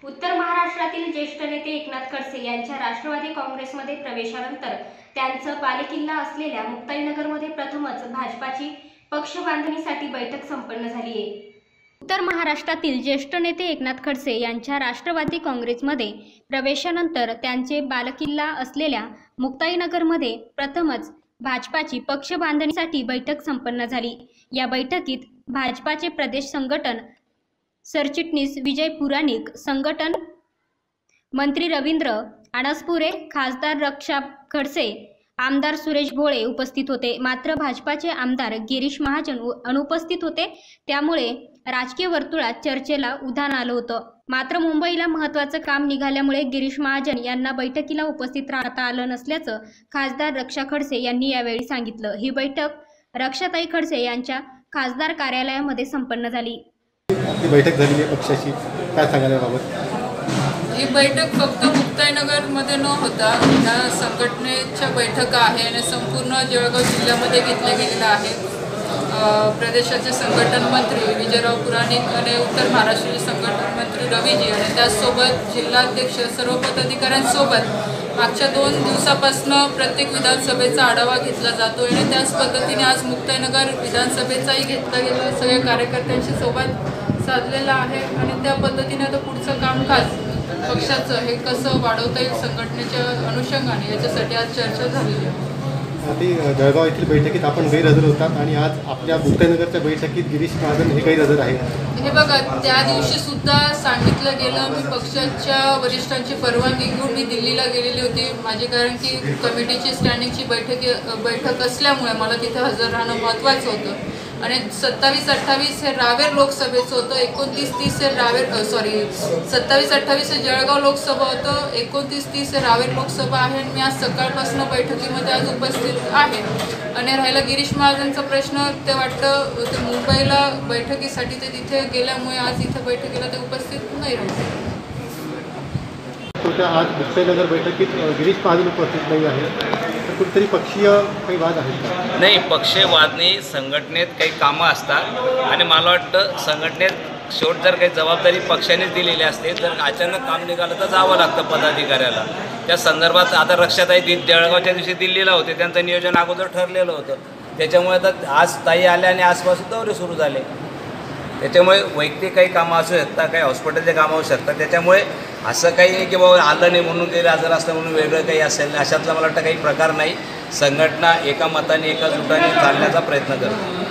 उत्तर महाराष्ट्रातील ज्येष्ठ नेते एकनाथ खडसे यांच्या राष्ट्रवादी काँग्रेसमध्ये प्रवेशानंतर त्यांचं बालेकिल्ला असलेल्या मुक्ताईनगरमध्ये प्रथमच भाजपाची पक्ष बांधणीसाठी बैठक संपन्न झाली आहे। उत्तर महाराष्ट्रातील ज्येष्ठ नेते एकनाथ खडसे यांच्या राष्ट्रवादी काँग्रेसमध्ये प्रवेशानंतर त्यांचे बालेकिल्ला असलेल्या मुक्ताईनगरमध्ये प्रथमच भाजपाची पक्ष बांधणीसाठी बैठक संपन्न झाली। या बैठकीत भाजपाचे प्रदेश संघटन सरचिटणीस विजय पुराणिक, संघटन मंत्री रवींद्र अणसपुरे, खासदार रक्षा खडसे, आमदार सुरेश भोळे उपस्थित होते। मात्र भाजपाचे आमदार गिरीश महाजन अनुपस्थित होते, त्यामुळे राजकीय वर्तुळात चर्चेला उधाण आलं होतं। मात्र मुंबईला महत्त्वाचं काम निघाल्यामुळे गिरीश महाजन यांना बैठकीला उपस्थित राहता आलं नसल्याचं खासदार रक्षा खडसे यांनी यावेळी सांगितलं। ही बैठक रक्षाताई खडसे यांच्या खासदार कार्यालयामध्ये संपन्न झाली। ही बैठक झाली आहे पक्षाची, काय सांगाल याबाबत? ही बैठक फक्त मुक्ताईनगरमध्ये न होता या संघटनेच्या बैठका आहे आणि संपूर्ण जळगाव जिल्ह्यामध्ये घेतल्या गेलेल्या आहेत। प्रदेशाचे संघटन मंत्री विजयराव पुराणिक आणि उत्तर महाराष्ट्राचे संघटन मंत्री रवीजी आणि त्याचसोबत जिल्हाध्यक्ष सर्व पदाधिकाऱ्यांसोबत मागच्या 2 दिवसापासून प्रत्येक विधानसभेचा आढावा घेतला जातो आणि त्याच पद्धतीने आज मुक्ताईनगर विधानसभेचाही घेतला गेला, सगळ्या कार्यकर्त्यांशी संवाद साधलेला आहे आणि त्या पद्धतीने आता पुढचं कामकाज पक्षाचं हे कसं वाढवता येईल संघटनेच्या अनुषंगाने याच्यासाठी आज चर्चा झालेली आहे। ती जळगाव येथील बैठकीत आपण गैरहजर होतात आणि आज आपल्या मुक्ताईनगरच्या बैठकीत गिरीश महाजन हे गैरहजर आहे। हे बघा, त्या दिवशी सुद्धा सांगितलं गेलं, मी पक्षाच्या वरिष्ठांची परवानगी घेऊन मी दिल्लीला गेलेली होती माझी, कारण की कमिटीची स्टँडिंगची बैठक असल्यामुळे मला तिथे हजर राहणं महत्त्वाचं होतं आणि 27-28 हे रावेर लोकसभेचं होतं, 29-30 हे 27-28 हे जळगाव लोकसभा होतं, 29-30 हे रावेर लोकसभा आहे आणि मी आज सकाळपासून बैठकीमध्ये आज उपस्थित आहे। आणि राहिला गिरीश महाजनचा प्रश्न, ते वाटतं ते मुंबईला बैठकीसाठी ते तिथे गेल्यामुळे आज इथे बैठकीला ते उपस्थित नाही राहू। आज मुक्ताईनगर बैठकीत गिरीश महाजन उपस्थित नाही आहे, कुठेतरी पक्षीय काही वाद आहेत का? नाही, पक्षीय वाद नाही, संघटनेत काही कामं असतात आणि मला वाटतं संघटनेत शेवट जर काही जबाबदारी पक्षानेच दिलेली असते, जर अचानक काम निघालं तर जावं लागतं पदाधिकाऱ्याला। त्या संदर्भात आता रक्षाताई जळगावच्या दिवशी दिल्लीला होते, त्यांचं नियोजन अगोदर ठरलेलं होतं, त्याच्यामुळे आता आज ताई आल्या आणि आसपास दौरे सुरू झाले, त्याच्यामुळे वैयक्तिक काही कामं असू शकतात, काही हॉस्पिटलचे कामं असू शकतात, त्याच्यामुळे असं काही नाही की बाबा आलं नाही म्हणून काही हजर असलं म्हणून वेगळं काही असेल, अशातला मला वाटतं काही प्रकार नाही। संघटना एका मताने एका जुटाने चालण्याचा प्रयत्न करते।